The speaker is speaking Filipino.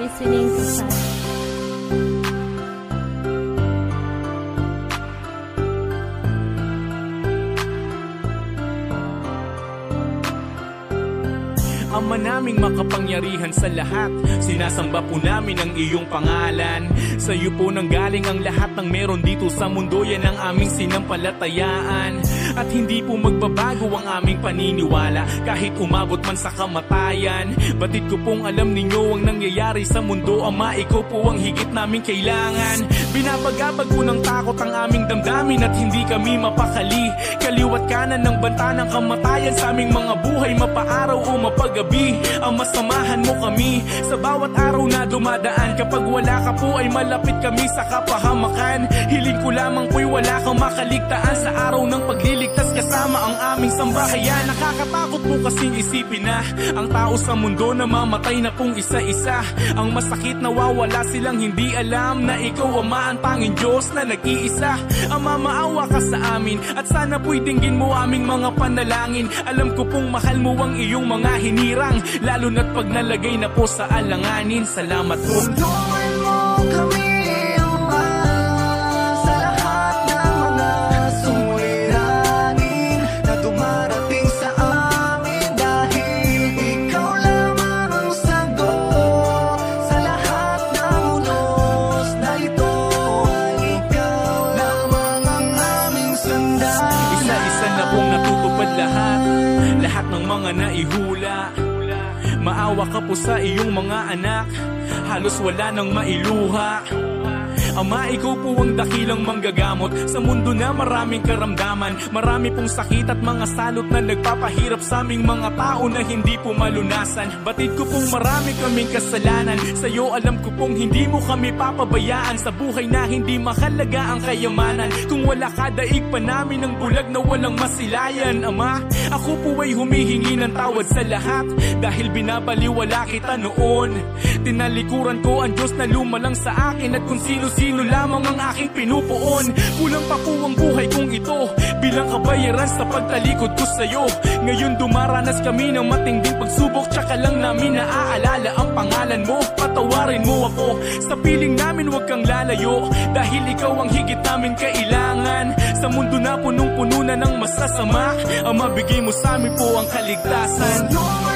listening to Sash. Ama naming makapangyarihan sa lahat, sinasamba po namin ang iyong pangalan. Sa iyo po nanggaling ang lahat ng meron dito sa mundo, yan ang aming sinampalatayaan. At hindi po magbabago ang aming paniniwala, kahit umabot man sa kamatayan. Batid ko pong alam ninyo ang nangyayari sa mundo, Ama, ikaw po ang higit naming kailangan. Binabagabag po ng takot ang aming damdamin at hindi kami mapakali. Kaliwat kanan ng banta ng kamatayan sa aming mga buhay, mapaaraw o mapagabi. Ama, samahan mo kami sa bawat araw na dumadaan. Kapag wala ka po ay malapit kami sa kapahamakan. Hiling ko lamang po'y wala kang makaligtaan sa araw ng pagliligtas kasama ang aming sambahayan. Nakakatakot po kasing isipin na ang tao sa mundo na mamatay na pong isa-isa. Ang masakit na wawala silang hindi alam na ikaw, Ama, ang tanging Diyos na nag-iisa. Ama, maawa ka sa amin at sana po'y dinggin mo aming mga panalangin. Alam ko pong mahal mo ang iyong mga hinirang, lalo na't pag nalagay na po sa alanganin. Salamat po. Tulungan mo kami, Ama, sa lahat ng mga suliranin na dumarating sa amin, dahil ikaw lamang ang sagot sa lahat ng unos na ito. Ikaw lamang ang aming sandalan. Isa-isa na pong natutupad lahat ng mga naihula. Maawa ka po sa iyong mga anak, halos wala nang mailuha. Ama, ikaw po ang dakilang manggagamot sa mundo na maraming karamdaman. Marami pong sakit at mga salot na nagpapahirap sa aming mga tao na hindi po malunasan. Batid ko pong marami kaming kasalanan, sa'yo alam ko pong hindi mo kami papabayaan. Sa buhay na hindi mahalaga ang kayamanan, kung wala ka daig pa namin ang bulag na walang masilayan. Ama, ako po ay humihingi ng tawad sa lahat, dahil binabaliwala kita noon. Tinalikuran ko ang Diyos na lumalang sa akin, at kung sino-sino lamang ang aking pinupuon. Kulang pa po ang buhay kong ito bilang kabayaran sa pagtalikod ko sa'yo. Ngayon dumaranas kami ng matinding pagsubok, tsaka lang namin naaalala ang pangalan mo. Patawarin mo ako sa piling namin, huwag kang lalayo, dahil ikaw ang higit namin kailangan. Sa mundo na punong-puno na ng masasama, Ama, bigay mo sa amin po ang kaligtasan.